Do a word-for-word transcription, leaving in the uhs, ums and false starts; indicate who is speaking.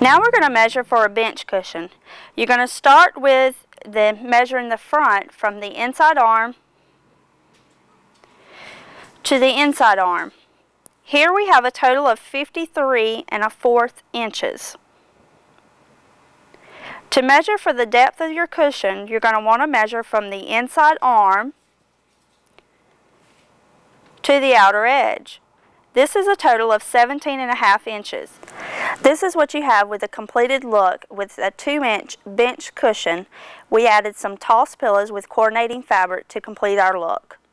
Speaker 1: Now we're going to measure for a bench cushion. You're going to start with the measuring the front from the inside arm to the inside arm. Here we have a total of fifty-three and a fourth inches. To measure for the depth of your cushion, you're going to want to measure from the inside arm to the outer edge. This is a total of seventeen and a half inches. This is what you have with a completed look with a two inch bench cushion. We added some toss pillows with coordinating fabric to complete our look.